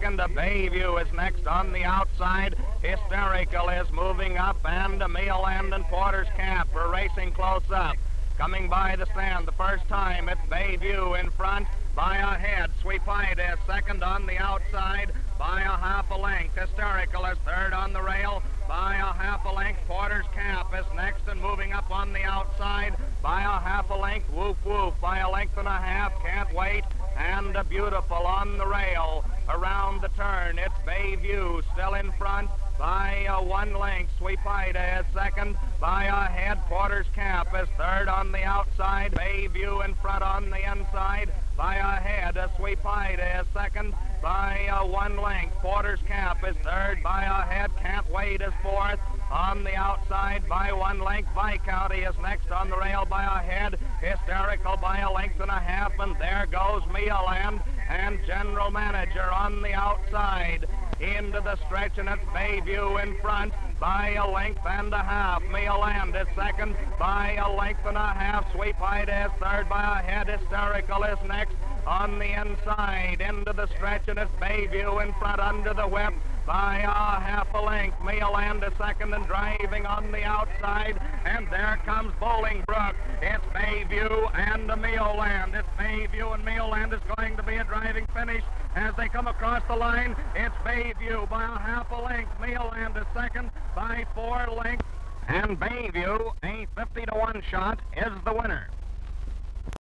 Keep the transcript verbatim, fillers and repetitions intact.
second. Bayview is next on the outside. Hysterical is moving up, and Mealand and Porter's Cap are racing close up. Coming by the stand the first time, it's Bayview in front by a head. Sweetite is second on the outside by a half a length. Hysterical is third on the rail by a half a length. Porter's Cap is next and moving up on the outside by a half a length. Woof Woof by a length and a half. Can't Wait and a Beautiful on the rail. Around the turn, it's Bayview still in front by a one length. Sweetite is second by a head. Porter's Cap is third on the outside. Bayview in front on the inside by a head. A Sweetite is second by a one length. Porter's Cap is third by a head. Can't Wait is fourth on the outside by one length. Viscounty is next on the rail by a head. Hysterical by a length and a half, and there goes Mealand and General Manager on the outside. Into the stretch, and it's Bayview in front by a length and a half. Mealand is second by a length and a half. Sweetite is third by a head. Hysterical is next on the inside. Into the stretch, and it's Bayview in front under the whip by a half a length. Mealand is second and driving on the outside, and there comes Bolingbrook. It's Bayview and Mealand. It's Bayview and Mealand is going to be a driving finish as they come across the line. It's Bayview by a half a length. Mealand is second by four lengths, and Bayview, a fifty to one shot, is the winner.